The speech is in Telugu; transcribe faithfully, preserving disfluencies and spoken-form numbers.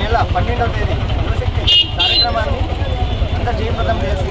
నెల పన్నెండవ తేదీ యువశక్తి కార్యక్రమాన్ని అంతా జయప్రదం చేస్తూ